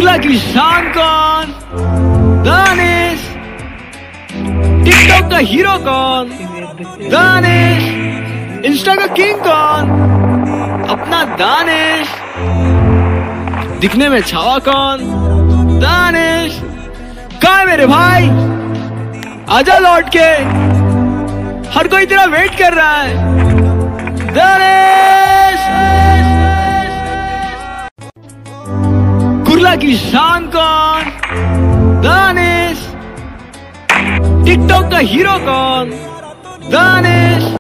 कुर्ला की शान कौन? दानिश। टिकटॉक का हीरो कौन? दानिश। इंस्टा का किंग कौन? अपना दानिश। दिखने में छावा कौन? दानिश। कहाँ है मेरे भाई? आजा लौट के, हर कोई तेरा वेट कर रहा है। दानिश। कुर्ला की शान कौन? दानिश। टिकटॉक का हीरो कौन? दानिश।